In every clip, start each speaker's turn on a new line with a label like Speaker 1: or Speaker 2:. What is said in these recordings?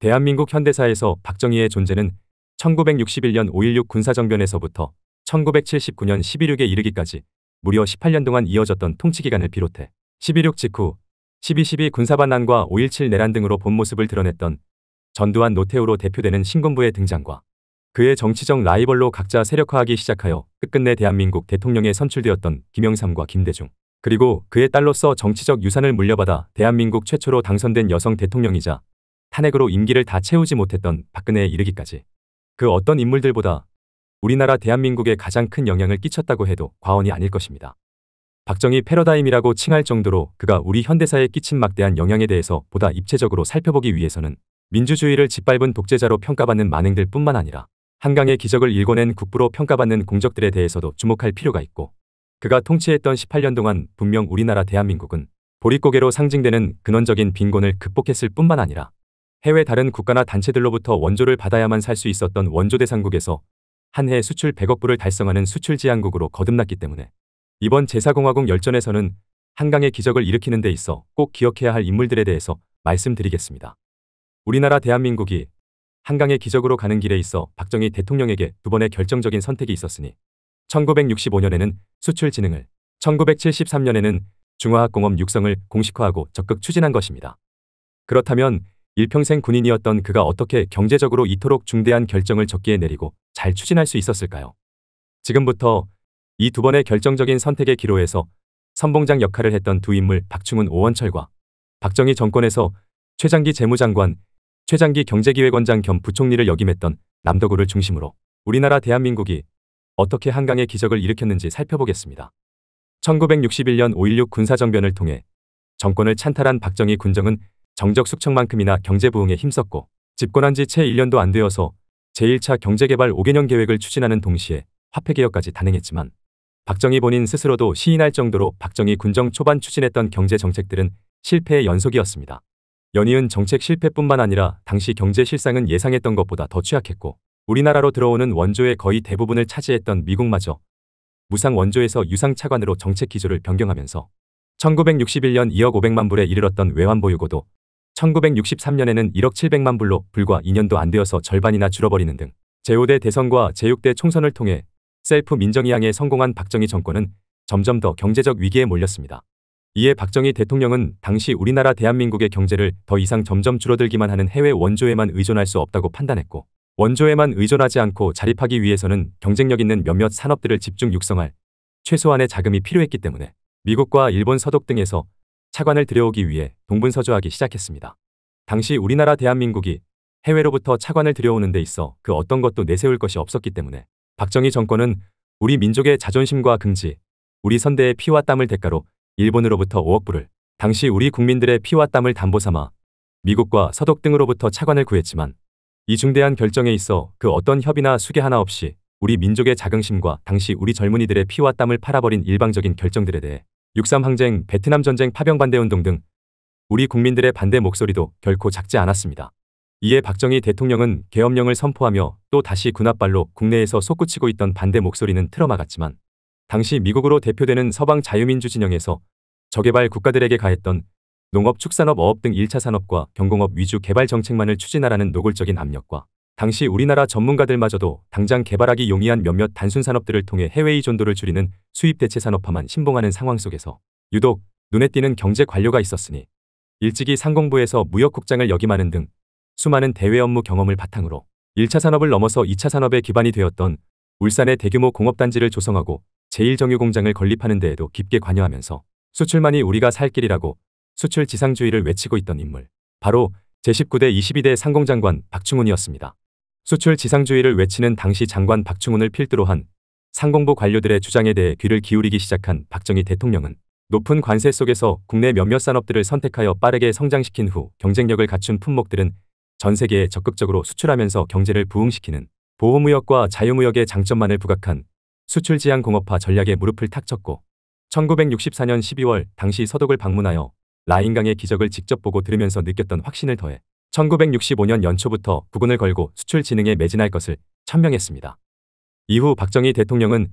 Speaker 1: 대한민국 현대사에서 박정희의 존재는 1961년 5.16 군사정변에서부터 1979년 12.6에 이르기까지 무려 18년 동안 이어졌던 통치기간을 비롯해 12.6 직후 12.12 군사반란과 5.17 내란 등으로 본 모습을 드러냈던 전두환 노태우로 대표되는 신군부의 등장과 그의 정치적 라이벌로 각자 세력화하기 시작하여 끝끝내 대한민국 대통령에 선출되었던 김영삼과 김대중, 그리고 그의 딸로서 정치적 유산을 물려받아 대한민국 최초로 당선된 여성 대통령이자 탄핵으로 임기를 다 채우지 못했던 박근혜에 이르기까지 그 어떤 인물들보다 우리나라 대한민국에 가장 큰 영향을 끼쳤다고 해도 과언이 아닐 것입니다. 박정희 패러다임이라고 칭할 정도로 그가 우리 현대사에 끼친 막대한 영향에 대해서 보다 입체적으로 살펴보기 위해서는 민주주의를 짓밟은 독재자로 평가받는 만행들 뿐만 아니라 한강의 기적을 일궈낸 국부로 평가받는 공적들에 대해서도 주목할 필요가 있고, 그가 통치했던 18년 동안 분명 우리나라 대한민국은 보릿고개로 상징되는 근원적인 빈곤을 극복했을 뿐만 아니라 해외 다른 국가나 단체들로부터 원조를 받아야만 살 수 있었던 원조대상국에서 한 해 수출 100억 불을 달성하는 수출지향국으로 거듭났기 때문에 이번 제4공화국 열전에서는 한강의 기적을 일으키는 데 있어 꼭 기억해야 할 인물들에 대해서 말씀드리겠습니다. 우리나라 대한민국이 한강의 기적으로 가는 길에 있어 박정희 대통령에게 두 번의 결정적인 선택이 있었으니 1965년에는 수출진흥을, 1973년에는 중화학공업 육성을 공식화하고 적극 추진한 것입니다. 그렇다면 일평생 군인이었던 그가 어떻게 경제적으로 이토록 중대한 결정을 적기에 내리고 잘 추진할 수 있었을까요? 지금부터 이 두 번의 결정적인 선택의 기로에서 선봉장 역할을 했던 두 인물 박충훈 오원철과 박정희 정권에서 최장기 재무장관, 최장기 경제기획원장 겸 부총리를 역임했던 남덕우를 중심으로 우리나라 대한민국이 어떻게 한강의 기적을 일으켰는지 살펴보겠습니다. 1961년 5.16 군사정변을 통해 정권을 찬탈한 박정희 군정은 정적 숙청만큼이나 경제부흥에 힘썼고, 집권한 지 채 1년도 안 되어서 제1차 경제개발 5개년 계획을 추진하는 동시에 화폐개혁까지 단행했지만 박정희 본인 스스로도 시인할 정도로 박정희 군정 초반 추진했던 경제정책들은 실패의 연속이었습니다. 연이은 정책 실패뿐만 아니라 당시 경제 실상은 예상했던 것보다 더 취약했고, 우리나라로 들어오는 원조의 거의 대부분을 차지했던 미국마저 무상 원조에서 유상 차관으로 정책 기조를 변경하면서 1961년 2억 500만 불에 이르렀던 외환보유고도 1963년에는 1억 700만 불로 불과 2년도 안 되어서 절반이나 줄어버리는 등 제5대 대선과 제6대 총선을 통해 셀프 민정이양에 성공한 박정희 정권은 점점 더 경제적 위기에 몰렸습니다. 이에 박정희 대통령은 당시 우리나라 대한민국의 경제를 더 이상 점점 줄어들기만 하는 해외 원조에만 의존할 수 없다고 판단했고, 원조에만 의존하지 않고 자립하기 위해서는 경쟁력 있는 몇몇 산업들을 집중 육성할 최소한의 자금이 필요했기 때문에 미국과 일본 서독 등에서 차관을 들여오기 위해 동분서주하기 시작했습니다. 당시 우리나라 대한민국이 해외로부터 차관을 들여오는 데 있어 그 어떤 것도 내세울 것이 없었기 때문에 박정희 정권은 우리 민족의 자존심과 긍지, 우리 선대의 피와 땀을 대가로 일본으로부터 5억 불을, 당시 우리 국민들의 피와 땀을 담보 삼아 미국과 서독 등으로부터 차관을 구했지만 이 중대한 결정에 있어 그 어떤 협의나 수계 하나 없이 우리 민족의 자긍심과 당시 우리 젊은이들의 피와 땀을 팔아버린 일방적인 결정들에 대해 6.3 항쟁, 베트남 전쟁 파병 반대운동 등 우리 국민들의 반대 목소리도 결코 작지 않았습니다. 이에 박정희 대통령은 계엄령을 선포하며 또 다시 군합발로 국내에서 솟구치고 있던 반대 목소리는 틀어막았지만, 당시 미국으로 대표되는 서방 자유민주 진영에서 저개발 국가들에게 가했던 농업, 축산업, 어업 등 1차 산업과 경공업 위주 개발 정책만을 추진하라는 노골적인 압력과 당시 우리나라 전문가들마저도 당장 개발하기 용이한 몇몇 단순 산업들을 통해 해외 의존도를 줄이는 수입 대체 산업화만 신봉하는 상황 속에서 유독 눈에 띄는 경제 관료가 있었으니 일찍이 상공부에서 무역국장을 역임하는 등 수많은 대외 업무 경험을 바탕으로 1차 산업을 넘어서 2차 산업의 기반이 되었던 울산의 대규모 공업단지를 조성하고 제1정유공장을 건립하는 데에도 깊게 관여하면서 수출만이 우리가 살 길이라고 수출 지상주의를 외치고 있던 인물, 바로 제19대 22대 상공장관 박충훈이었습니다. 수출 지상주의를 외치는 당시 장관 박충훈을 필두로 한 상공부 관료들의 주장에 대해 귀를 기울이기 시작한 박정희 대통령은 높은 관세 속에서 국내 몇몇 산업들을 선택하여 빠르게 성장시킨 후 경쟁력을 갖춘 품목들은 전 세계에 적극적으로 수출하면서 경제를 부흥시키는 보호무역과 자유무역의 장점만을 부각한 수출지향공업화 전략에 무릎을 탁 쳤고, 1964년 12월 당시 서독을 방문하여 라인강의 기적을 직접 보고 들으면서 느꼈던 확신을 더해 1965년 연초부터 국운을 걸고 수출 진흥에 매진할 것을 천명했습니다. 이후 박정희 대통령은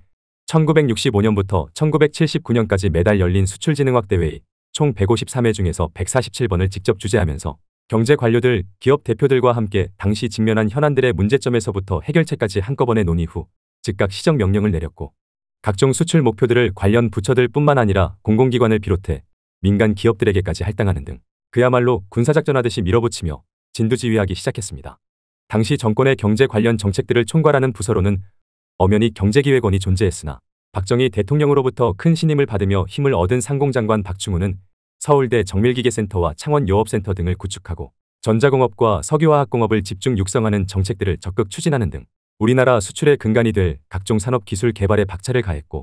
Speaker 1: 1965년부터 1979년까지 매달 열린 수출진흥 확대회의 총 153회 중에서 147번을 직접 주재하면서 경제 관료들, 기업 대표들과 함께 당시 직면한 현안들의 문제점에서부터 해결책까지 한꺼번에 논의 후 즉각 시정 명령을 내렸고 각종 수출 목표들을 관련 부처들 뿐만 아니라 공공기관을 비롯해 민간 기업들에게까지 할당하는 등 그야말로 군사작전하듯이 밀어붙이며 진두지휘하기 시작했습니다. 당시 정권의 경제 관련 정책들을 총괄하는 부서로는 엄연히 경제기획원이 존재했으나 박정희 대통령으로부터 큰 신임을 받으며 힘을 얻은 상공장관 박충훈은 서울대 정밀기계센터와 창원요업센터 등을 구축하고 전자공업과 석유화학공업을 집중 육성하는 정책들을 적극 추진하는 등 우리나라 수출의 근간이 될 각종 산업기술 개발에 박차를 가했고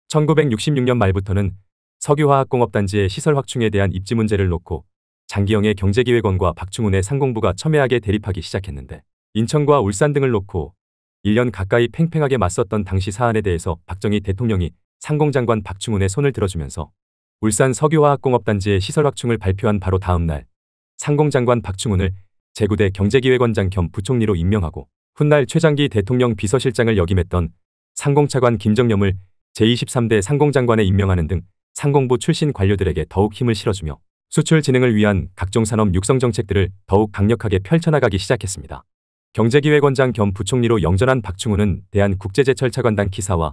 Speaker 1: 1966년 말부터는 석유화학공업단지의 시설 확충에 대한 입지 문제를 놓고 장기영의 경제기획원과 박충훈의 상공부가 첨예하게 대립하기 시작했는데 인천과 울산 등을 놓고 1년 가까이 팽팽하게 맞섰던 당시 사안에 대해서 박정희 대통령이 상공장관 박충훈의 손을 들어주면서 울산 석유화학공업단지의 시설 확충을 발표한 바로 다음 날 상공장관 박충훈을 제9대 경제기획원장 겸 부총리로 임명하고 훗날 최장기 대통령 비서실장을 역임했던 상공차관 김정념을 제23대 상공장관에 임명하는 등 상공부 출신 관료들에게 더욱 힘을 실어주며 수출 진흥을 위한 각종 산업 육성 정책들을 더욱 강력하게 펼쳐나가기 시작했습니다. 경제기획원장 겸 부총리로 영전한 박충훈은 대한국제제철차관단 기사와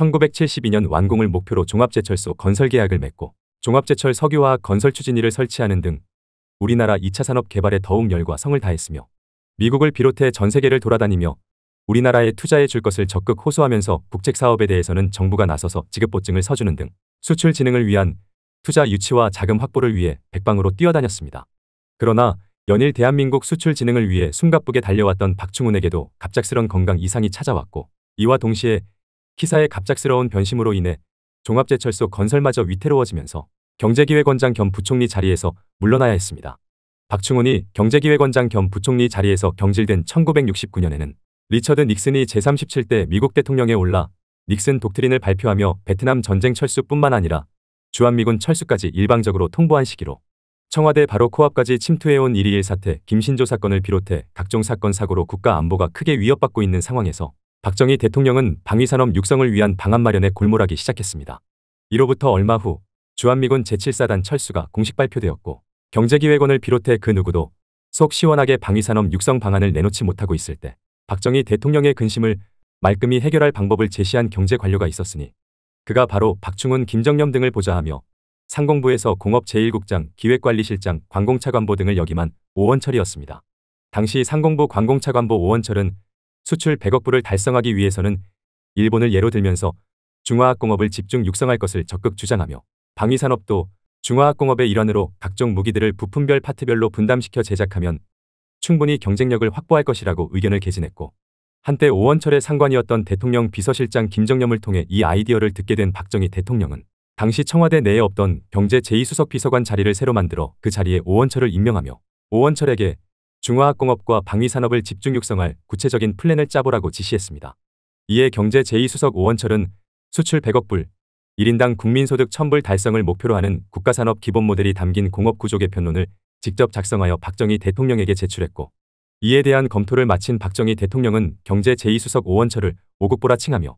Speaker 1: 1972년 완공을 목표로 종합제철소 건설 계약을 맺고 종합제철 석유화학 건설 추진위를 설치하는 등 우리나라 2차 산업 개발에 더욱 열과 성을 다했으며 미국을 비롯해 전 세계를 돌아다니며 우리나라에 투자해 줄 것을 적극 호소하면서 국책사업에 대해서는 정부가 나서서 지급보증을 서주는 등 수출 진흥을 위한 투자 유치와 자금 확보를 위해 백방으로 뛰어다녔습니다. 그러나 연일 대한민국 수출 진흥을 위해 숨가쁘게 달려왔던 박충훈에게도 갑작스런 건강 이상이 찾아왔고 이와 동시에 기사의 갑작스러운 변심으로 인해 종합제철소 건설마저 위태로워지면서 경제기획원장 겸 부총리 자리에서 물러나야 했습니다. 박충훈이 경제기획원장 겸 부총리 자리에서 경질된 1969년에는 리처드 닉슨이 제37대 미국 대통령에 올라 닉슨 독트린을 발표하며 베트남 전쟁 철수뿐만 아니라 주한미군 철수까지 일방적으로 통보한 시기로 청와대 바로 코앞까지 침투해온 1.21 사태, 김신조 사건을 비롯해 각종 사건 사고로 국가 안보가 크게 위협받고 있는 상황에서 박정희 대통령은 방위산업 육성을 위한 방안 마련에 골몰하기 시작했습니다. 이로부터 얼마 후 주한미군 제7사단 철수가 공식 발표되었고 경제기획원을 비롯해 그 누구도 속 시원하게 방위산업 육성 방안을 내놓지 못하고 있을 때 박정희 대통령의 근심을 말끔히 해결할 방법을 제시한 경제 관료가 있었으니 그가 바로 박충훈, 김정념 등을 보좌하며 상공부에서 공업 제1국장, 기획관리실장, 관공차관보 등을 역임한 오원철이었습니다. 당시 상공부 관공차관보 오원철은 수출 100억 불을 달성하기 위해서는 일본을 예로 들면서 중화학공업을 집중 육성할 것을 적극 주장하며 방위산업도 중화학공업의 일환으로 각종 무기들을 부품별 파트별로 분담시켜 제작하면 충분히 경쟁력을 확보할 것이라고 의견을 개진했고 한때 오원철의 상관이었던 대통령 비서실장 김정념을 통해 이 아이디어를 듣게 된 박정희 대통령은 당시 청와대 내에 없던 경제 제2수석 비서관 자리를 새로 만들어 그 자리에 오원철을 임명하며 오원철에게 중화학공업과 방위산업을 집중 육성할 구체적인 플랜을 짜보라고 지시했습니다. 이에 경제 제2수석 오원철은 수출 100억 불, 1인당 국민소득 1000불 달성을 목표로 하는 국가산업 기본 모델이 담긴 공업구조 개편론을 직접 작성하여 박정희 대통령에게 제출했고 이에 대한 검토를 마친 박정희 대통령은 경제 제2수석 오원철을 오국보라 칭하며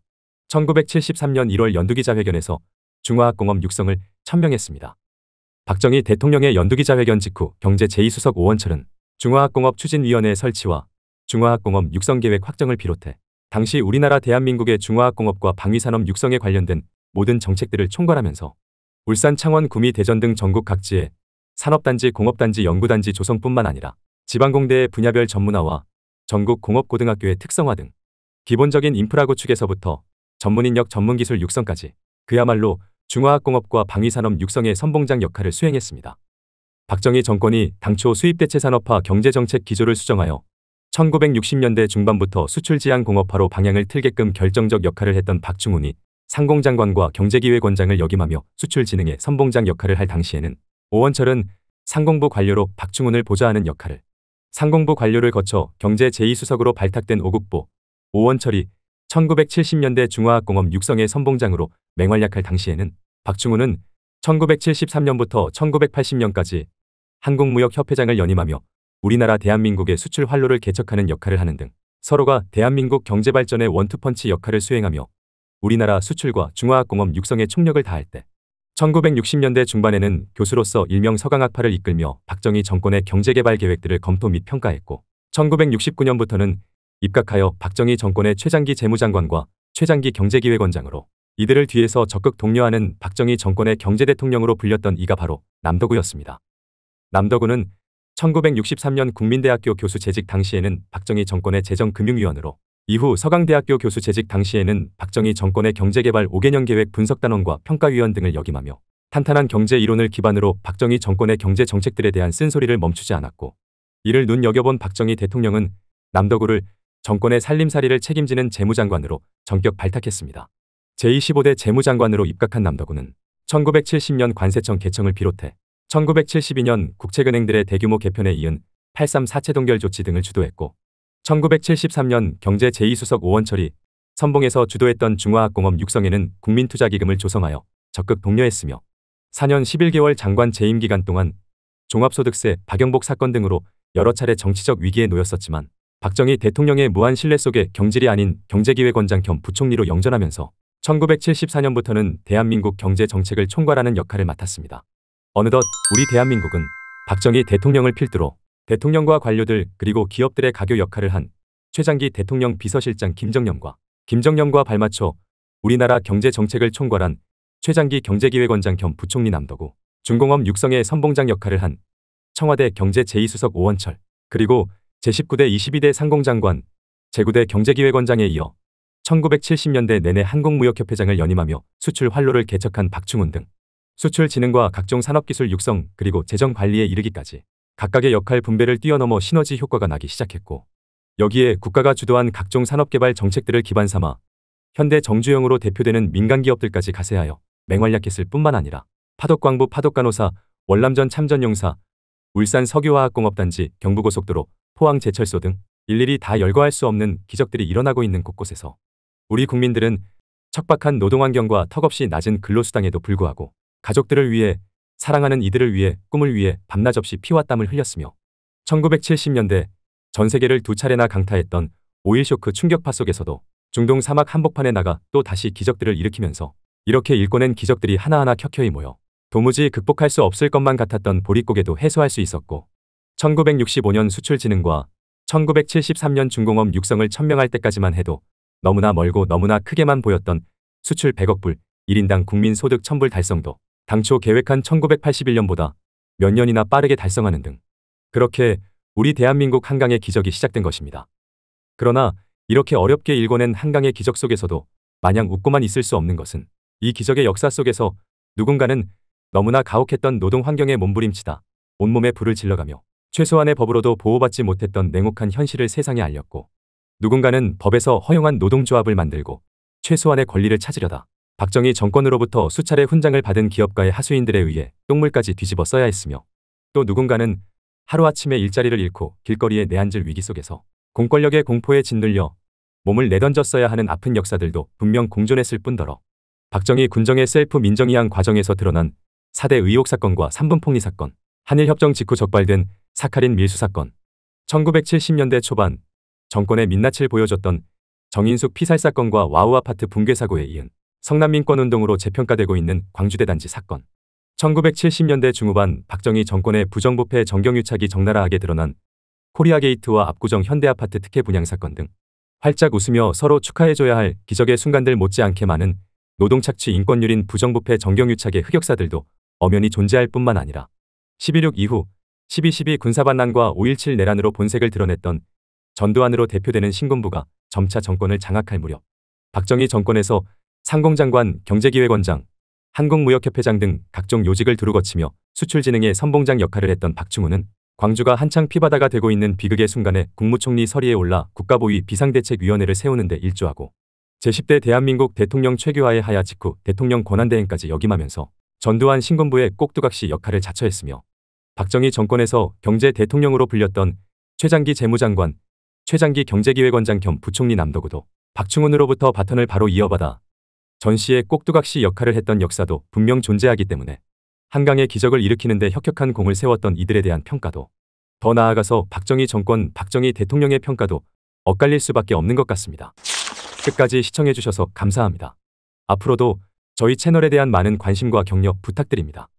Speaker 1: 1973년 1월 연두기자회견에서 중화학공업 육성을 천명했습니다. 박정희 대통령의 연두기자회견 직후 경제 제2수석 오원철은 중화학공업 추진위원회 설치와 중화학공업 육성계획 확정을 비롯해 당시 우리나라 대한민국의 중화학공업과 방위산업 육성에 관련된 모든 정책들을 총괄하면서 울산, 창원, 구미, 대전 등 전국 각지에 산업단지, 공업단지, 연구단지 조성뿐만 아니라 지방공대의 분야별 전문화와 전국 공업고등학교의 특성화 등 기본적인 인프라 구축에서부터 전문인력 전문기술 육성까지 그야말로 중화학공업과 방위산업 육성의 선봉장 역할을 수행했습니다. 박정희 정권이 당초 수입대체 산업화 경제정책 기조를 수정하여 1960년대 중반부터 수출지향 공업화로 방향을 틀게끔 결정적 역할을 했던 박충훈이 상공장관과 경제기획원장을 역임하며 수출진흥의 선봉장 역할을 할 당시에는 오원철은 상공부 관료로 박충훈을 보좌하는 역할을 상공부 관료를 거쳐 경제 제2수석으로 발탁된 오국보, 오원철이 1970년대 중화학공업 육성의 선봉장으로 맹활약할 당시에는 박충훈은 1973년부터 1980년까지 한국무역협회장을 연임하며 우리나라 대한민국의 수출 활로를 개척하는 역할을 하는 등 서로가 대한민국 경제발전의 원투펀치 역할을 수행하며 우리나라 수출과 중화학공업 육성에 총력을 다할 때 1960년대 중반에는 교수로서 일명 서강학파를 이끌며 박정희 정권의 경제개발 계획들을 검토 및 평가했고 1969년부터는 입각하여 박정희 정권의 최장기 재무장관과 최장기 경제기획원장으로 이들을 뒤에서 적극 독려하는 박정희 정권의 경제대통령으로 불렸던 이가 바로 남덕우였습니다. 남덕우는 1963년 국민대학교 교수 재직 당시에는 박정희 정권의 재정금융위원으로 이후 서강대학교 교수 재직 당시에는 박정희 정권의 경제개발 5개년 계획 분석단원과 평가위원 등을 역임하며 탄탄한 경제 이론을 기반으로 박정희 정권의 경제 정책들에 대한 쓴소리를 멈추지 않았고 이를 눈여겨본 박정희 대통령은 남덕우를 정권의 살림살이를 책임지는 재무장관으로 전격 발탁했습니다. 제25대 재무장관으로 입각한 남덕우는 1970년 관세청 개청을 비롯해 1972년 국책은행들의 대규모 개편에 이은 8.3 사채동결 조치 등을 주도했고 1973년 경제 제2수석 오원철이 선봉에서 주도했던 중화학공업 육성에는 국민투자기금을 조성하여 적극 독려했으며 4년 11개월 장관 재임 기간 동안 종합소득세, 박영복 사건 등으로 여러 차례 정치적 위기에 놓였었지만 박정희 대통령의 무한 신뢰 속에 경질이 아닌 경제기획원장 겸 부총리로 영전하면서 1974년부터는 대한민국 경제정책을 총괄하는 역할을 맡았습니다. 어느덧 우리 대한민국은 박정희 대통령을 필두로 대통령과 관료들 그리고 기업들의 가교 역할을 한 최장기 대통령 비서실장 김정념과 발맞춰 우리나라 경제정책을 총괄한 최장기 경제기획원장 겸 부총리 남덕우, 중공업 육성의 선봉장 역할을 한 청와대 경제 제2수석 오원철, 그리고 제19대 22대 상공장관, 제9대 경제기획원장에 이어 1970년대 내내 한국무역협회장을 연임하며 수출 활로를 개척한 박충훈 등 수출진흥과 각종 산업기술 육성 그리고 재정관리에 이르기까지 각각의 역할 분배를 뛰어넘어 시너지 효과가 나기 시작했고 여기에 국가가 주도한 각종 산업개발 정책들을 기반 삼아 현대 정주영으로 대표되는 민간기업들까지 가세하여 맹활약했을 뿐만 아니라 파독광부 파독간호사, 월남전 참전용사, 울산 석유화학공업단지, 경부고속도로, 포항제철소 등 일일이 다 열거할 수 없는 기적들이 일어나고 있는 곳곳에서 우리 국민들은 척박한 노동환경과 턱없이 낮은 근로수당에도 불구하고 가족들을 위해 사랑하는 이들을 위해 꿈을 위해 밤낮 없이 피와 땀을 흘렸으며 1970년대 전 세계를 두 차례나 강타했던 오일쇼크 충격파 속에서도 중동 사막 한복판에 나가 또 다시 기적들을 일으키면서 이렇게 일궈낸 기적들이 하나하나 켜켜이 모여 도무지 극복할 수 없을 것만 같았던 보릿고개도 해소할 수 있었고 1965년 수출진흥과 1973년 중공업 육성을 천명할 때까지만 해도 너무나 멀고 너무나 크게만 보였던 수출 100억 불, 1인당 국민소득 1000불 달성도 당초 계획한 1981년보다 몇 년이나 빠르게 달성하는 등 그렇게 우리 대한민국 한강의 기적이 시작된 것입니다. 그러나 이렇게 어렵게 일궈낸 한강의 기적 속에서도 마냥 웃고만 있을 수 없는 것은 이 기적의 역사 속에서 누군가는 너무나 가혹했던 노동 환경에 몸부림치다 온몸에 불을 질러가며 최소한의 법으로도 보호받지 못했던 냉혹한 현실을 세상에 알렸고 누군가는 법에서 허용한 노동조합을 만들고 최소한의 권리를 찾으려다 박정희 정권으로부터 수차례 훈장을 받은 기업가의 하수인들에 의해 똥물까지 뒤집어 써야 했으며 또 누군가는 하루아침에 일자리를 잃고 길거리에 내앉을 위기 속에서 공권력의 공포에 짓눌려 몸을 내던졌어야 하는 아픈 역사들도 분명 공존했을 뿐더러 박정희 군정의 셀프 민정이양 과정에서 드러난 4대 의혹 사건과 3분 폭리 사건, 한일협정 직후 적발된 사카린 밀수 사건, 1970년대 초반 정권의 민낯을 보여줬던 정인숙 피살 사건과 와우 아파트 붕괴 사고에 이은 성남민권운동으로 재평가되고 있는 광주대 단지 사건, 1970년대 중후반 박정희 정권의 부정부패 정경유착이 적나라하게 드러난 코리아게이트와 압구정 현대아파트 특혜 분양 사건 등 활짝 웃으며 서로 축하해줘야 할 기적의 순간들 못지않게 많은 노동착취 인권유린 부정부패 정경유착의 흑역사들도 엄연히 존재할 뿐만 아니라 11.6 이후 12.12 군사반란과 5.17 내란으로 본색을 드러냈던 전두환으로 대표되는 신군부가 점차 정권을 장악할 무렵 박정희 정권에서 상공장관, 경제기획원장, 한국무역협회장 등 각종 요직을 두루거치며 수출진흥의 선봉장 역할을 했던 박충훈은 광주가 한창 피바다가 되고 있는 비극의 순간에 국무총리 서리에 올라 국가보위 비상대책위원회를 세우는 데 일조하고 제10대 대한민국 대통령 최규하의 하야 직후 대통령 권한대행까지 역임하면서 전두환 신군부의 꼭두각시 역할을 자처했으며 박정희 정권에서 경제 대통령으로 불렸던 최장기 재무장관, 최장기 경제기획원장 겸 부총리 남덕우도 박충훈으로부터 바턴을 바로 이어받아 전시의 꼭두각시 역할을 했던 역사도 분명 존재하기 때문에 한강의 기적을 일으키는 데 혁혁한 공을 세웠던 이들에 대한 평가도 더 나아가서 박정희 정권, 박정희 대통령의 평가도 엇갈릴 수밖에 없는 것 같습니다. 끝까지 시청해주셔서 감사합니다. 앞으로도 저희 채널에 대한 많은 관심과 격려 부탁드립니다.